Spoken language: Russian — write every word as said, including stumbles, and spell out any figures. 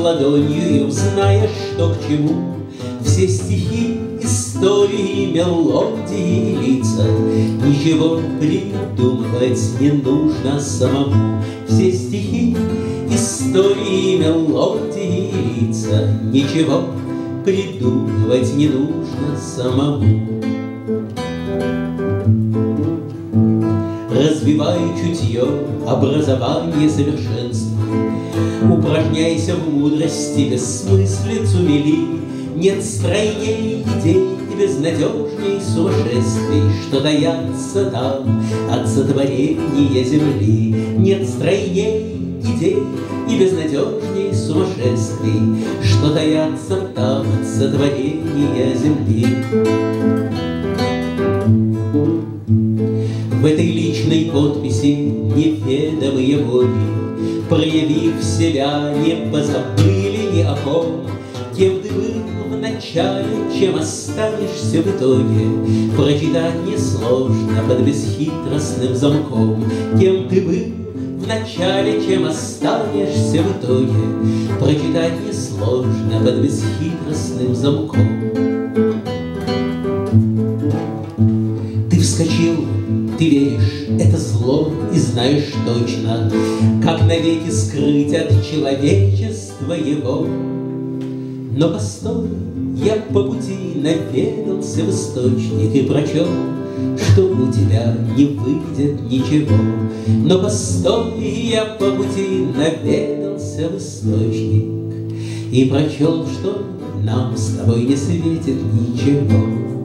ладонью и узнаешь, что к чему. Все стихи, истории, мелодии, лица, ничего придумывать не нужно самому. Все стихи, истории, мелодии, лица, ничего придумывать не нужно самому. Развивай чутье, образование совершенствуй, упражняйся в мудрости, бессмыслицу мели. Нет стройней идей и безнадежней сумасшествий, что таятся там от сотворения земли. Нет стройней идей и безнадежней сумасшествий, что таятся там от сотворения земли. В этой личной подписи неведомые боги, проявив себя, не позабыли ни о ком. Кем ты был в начале, чем останешься в итоге, прочитать несложно под бесхитростным замком. Кем ты был в начале, чем останешься в итоге, прочитать несложно под бесхитростным замком. Ты вскочил, ты веришь, это зло, и знаешь точно, как навеки скрыть от человечества его. Но постой, я по пути наведался в источник и прочел, что у тебя не выйдет ничего. Но постой, я по пути наведался в источник и прочел, что нам с тобой не светит ничего.